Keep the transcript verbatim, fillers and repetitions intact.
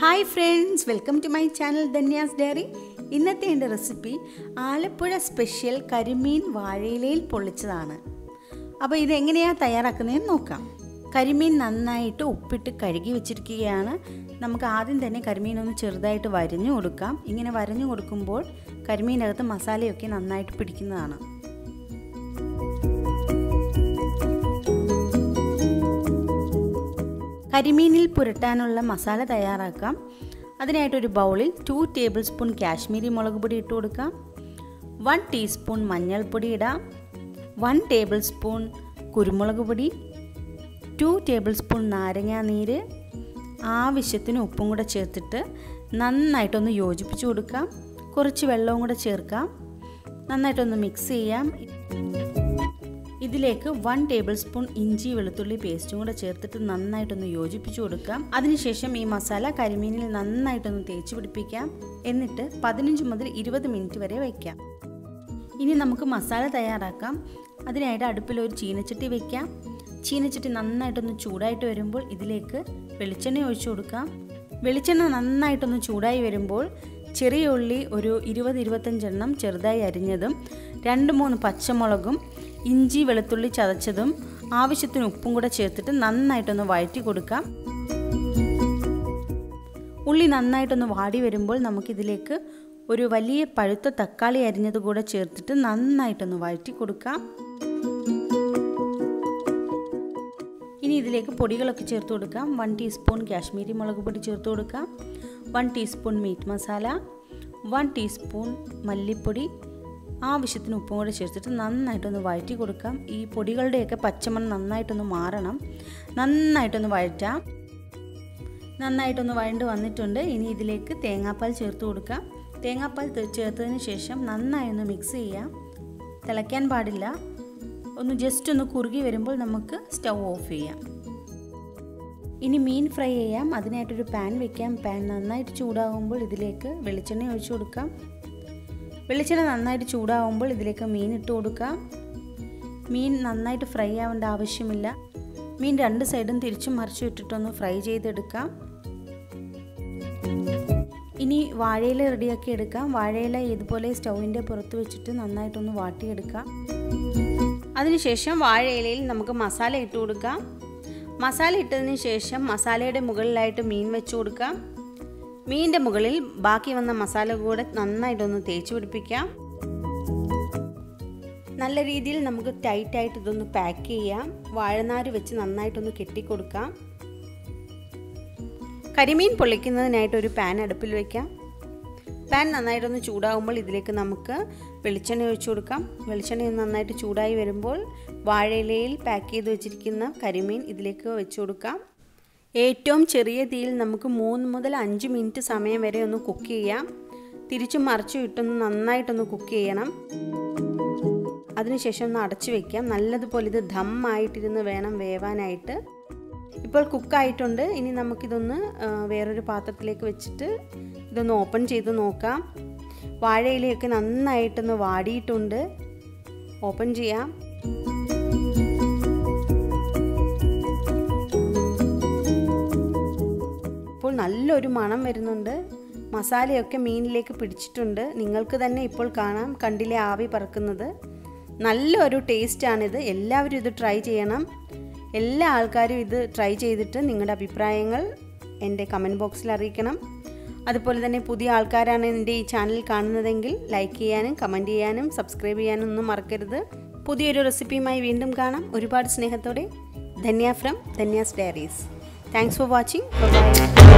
Hi friends, welcome to my channel Dhanya's Dairy. ഇന്നത്തെ എൻ്റെ recipe Alappuzha special കരിമീൻ വാഴയിലയിൽ പൊള്ളിച്ചതാണ്. അപ്പോൾ ഇത് എങ്ങനെയാണ് തയ്യാറാക്കുന്നതെന്ന് നോക്കാം. കരിമീൻ നന്നായിട്ട് ഉപ്പിട്ട് കഴുകി വെച്ചിരിക്കുകയാണ്. നമുക്ക് ആദ്യം തന്നെ കരിമീൻ ഒന്ന് ചെറുതായിട്ട് വരഞ്ഞു കൊടുക്കാം. ഇങ്ങനെ വരഞ്ഞു കൊടുക്കുമ്പോൾ കരിമീനകത്ത് മസാലയൊക്കെ നന്നായിട്ട് പിടിക്കുന്നതാണ്. കരിമീനിൽ പുരട്ടാനുള്ള മസാല തയ്യാറാക്കാം. അതിനായിട്ടൊരു ബൗളിൽ ടു ടേബിൾ സ്പൂൺ കാശ്മീരി മുളക് പൊടി ഇട്ട് കൊടുക്കാം. വൺ ടീസ്പൂൺ മഞ്ഞൾപ്പൊടി ഇടാം. വൺ ടേബിൾ സ്പൂൺ കുരുമുളക് പൊടി, ടു ടേബിൾ സ്പൂൺ നാരങ്ങാ നീര്, ആവശ്യത്തിന് ഉപ്പും കൂടെ ചേർത്തിട്ട് നന്നായിട്ടൊന്ന് യോജിപ്പിച്ച് കൊടുക്കാം. കുറച്ച് വെള്ളവും കൂടെ ചേർക്കാം. നന്നായിട്ടൊന്ന് മിക്സ് ചെയ്യാം. ഇതിലേക്ക് വൺ ടേബിൾ സ്പൂൺ ഇഞ്ചി വെളുത്തുള്ളി പേസ്റ്റും കൂടെ ചേർത്തിട്ട് നന്നായിട്ടൊന്ന് യോജിപ്പിച്ച് കൊടുക്കാം. അതിനുശേഷം ഈ മസാല കരിമീനിൽ നന്നായിട്ടൊന്ന് തേച്ച് പിടിപ്പിക്കാം. എന്നിട്ട് പതിനഞ്ച് മുതൽ ഇരുപത് മിനിറ്റ് വരെ വയ്ക്കാം. ഇനി നമുക്ക് മസാല തയ്യാറാക്കാം. അതിനായിട്ട് അടുപ്പിൽ ഒരു ചീനച്ചട്ടി വയ്ക്കാം. ചീനച്ചട്ടി നന്നായിട്ടൊന്ന് ചൂടായിട്ട് വരുമ്പോൾ ഇതിലേക്ക് വെളിച്ചെണ്ണ ഒഴിച്ചു കൊടുക്കാം. വെളിച്ചെണ്ണ നന്നായിട്ടൊന്ന് ചൂടായി വരുമ്പോൾ ചെറിയ ഉള്ളി ഒരു ഇരുപത് ഇരുപത്തഞ്ചെണ്ണം ചെറുതായി അരിഞ്ഞതും, രണ്ട് മൂന്ന് പച്ചമുളകും, ഇഞ്ചി വെളുത്തുള്ളി ചതച്ചതും, ആവശ്യത്തിന് ഉപ്പും കൂടെ ചേർത്തിട്ട് നന്നായിട്ടൊന്ന് വഴറ്റി കൊടുക്കാം. ഉള്ളി നന്നായിട്ടൊന്ന് വാടി വരുമ്പോൾ നമുക്കിതിലേക്ക് ഒരു വലിയ പഴുത്ത തക്കാളി അരിഞ്ഞത് കൂടെ ചേർത്തിട്ട് നന്നായിട്ടൊന്ന് വഴറ്റി കൊടുക്കാം. ഇനി ഇതിലേക്ക് പൊടികളൊക്കെ ചേർത്ത് കൊടുക്കാം. വൺ ടീസ്പൂൺ കാശ്മീരി മുളക് പൊടി ചേർത്ത് കൊടുക്കാം. One teaspoon meat masala, one teaspoon മല്ലിപ്പൊടി, ആവശ്യത്തിന് ഉപ്പും കൂടെ ചേർത്തിട്ട് നന്നായിട്ടൊന്ന് വഴറ്റി കൊടുക്കാം. ഈ പൊടികളുടെയൊക്കെ പച്ചമണം നന്നായിട്ടൊന്ന് മാറണം. നന്നായിട്ടൊന്ന് വഴറ്റാം. നന്നായിട്ടൊന്ന് വഴണ്ട് വന്നിട്ടുണ്ട്. ഇനി ഇതിലേക്ക് തേങ്ങാപ്പാൽ ചേർത്ത് കൊടുക്കാം. തേങ്ങാപ്പാൽ ചേർത്തതിന് ശേഷം നന്നായി ഒന്ന് മിക്സ് ചെയ്യാം. തിളയ്ക്കാൻ പാടില്ല. ഒന്ന് ജസ്റ്റ് ഒന്ന് കുറുകി വരുമ്പോൾ നമുക്ക് സ്റ്റൗ ഓഫ് ചെയ്യാം. ഇനി മീൻ ഫ്രൈ ചെയ്യാം. അതിനായിട്ടൊരു പാൻ വയ്ക്കാം. പാൻ നന്നായിട്ട് ചൂടാകുമ്പോൾ ഇതിലേക്ക് വെളിച്ചെണ്ണ ഒഴിച്ചു കൊടുക്കാം. വെളിച്ചെണ്ണ നന്നായിട്ട് ചൂടാകുമ്പോൾ ഇതിലേക്ക് മീൻ ഇട്ട് കൊടുക്കാം. മീൻ നന്നായിട്ട് ഫ്രൈ ആവേണ്ട ആവശ്യമില്ല. മീൻ രണ്ട് സൈഡും തിരിച്ചും മറിച്ചും ഇട്ടിട്ടൊന്ന് ഫ്രൈ ചെയ്തെടുക്കാം. ഇനി വാഴയില റെഡിയാക്കി എടുക്കാം. വാഴയില ഇതുപോലെ സ്റ്റൗവിൻ്റെ പുറത്ത് വെച്ചിട്ട് നന്നായിട്ടൊന്ന് വാട്ടിയെടുക്കാം. അതിനുശേഷം വാഴയിലയിൽ നമുക്ക് മസാല ഇട്ട് കൊടുക്കാം. മസാല ഇട്ടതിന് ശേഷം മസാലയുടെ മുകളിലായിട്ട് മീൻ വെച്ച് കൊടുക്കാം. മീനിൻ്റെ മുകളിൽ ബാക്കി വന്ന മസാല കൂടെ നന്നായിട്ടൊന്ന് തേച്ച് പിടിപ്പിക്കാം. നല്ല രീതിയിൽ നമുക്ക് ടൈറ്റായിട്ട് ഇതൊന്ന് പാക്ക് ചെയ്യാം. വാഴനാര് വെച്ച് നന്നായിട്ടൊന്ന് കെട്ടിക്കൊടുക്കാം. കരിമീൻ പൊള്ളിക്കുന്നതിനായിട്ട് ഒരു പാൻ അടുപ്പിൽ വയ്ക്കാം. പാൻ നന്നായിട്ടൊന്ന് ചൂടാകുമ്പോൾ ഇതിലേക്ക് നമുക്ക് വെളിച്ചെണ്ണ ഒഴിച്ചു കൊടുക്കാം. വെളിച്ചെണ്ണ നന്നായിട്ട് ചൂടായി വരുമ്പോൾ വാഴയിലയിൽ പാക്ക് ചെയ്ത് വെച്ചിരിക്കുന്ന കരിമീൻ ഇതിലേക്ക് വെച്ച് കൊടുക്കാം. ഏറ്റവും ചെറിയ തീയിൽ നമുക്ക് മൂന്ന് മുതൽ അഞ്ച് മിനിറ്റ് സമയം വരെ ഒന്ന് കുക്ക് ചെയ്യാം. തിരിച്ചും മറിച്ചും ഇട്ടൊന്ന് നന്നായിട്ടൊന്ന് കുക്ക് ചെയ്യണം. അതിനുശേഷം ഒന്ന് അടച്ചു വയ്ക്കാം. നല്ലതുപോലെ ഇത് ദം ആയിട്ടിരുന്ന് വേണം വേവാനായിട്ട്. ഇപ്പോൾ കുക്കായിട്ടുണ്ട്. ഇനി നമുക്കിതൊന്ന് വേറൊരു പാത്രത്തിലേക്ക് വെച്ചിട്ട് ഇതൊന്ന് ഓപ്പൺ ചെയ്ത് നോക്കാം. വാഴയിലയൊക്കെ നന്നായിട്ടൊന്ന് വാടിയിട്ടുണ്ട്. ഓപ്പൺ ചെയ്യാം. ഇപ്പോൾ നല്ലൊരു മണം വരുന്നുണ്ട്. മസാലയൊക്കെ മീനിലേക്ക് പിടിച്ചിട്ടുണ്ട്. നിങ്ങൾക്ക് തന്നെ ഇപ്പോൾ കാണാം, കണ്ടിലെ ആവി പറക്കുന്നത്. നല്ലൊരു ടേസ്റ്റാണിത്. എല്ലാവരും ഇത് ട്രൈ ചെയ്യണം. എല്ലാ ആൾക്കാരും ഇത് ട്രൈ ചെയ്തിട്ട് നിങ്ങളുടെ അഭിപ്രായങ്ങൾ എൻ്റെ കമൻറ്റ് ബോക്സിൽ അറിയിക്കണം. അതുപോലെ തന്നെ പുതിയ ആൾക്കാരാണ് എൻ്റെ ഈ ചാനൽ കാണുന്നതെങ്കിൽ ലൈക്ക് ചെയ്യാനും കമൻറ്റ് ചെയ്യാനും സബ്സ്ക്രൈബ് ചെയ്യാനും ഒന്നും മറക്കരുത്. പുതിയൊരു റെസിപ്പിയുമായി വീണ്ടും കാണാം. ഒരുപാട് സ്നേഹത്തോടെ Dhanya from Dhanya's diaries. Thanks for watching. By.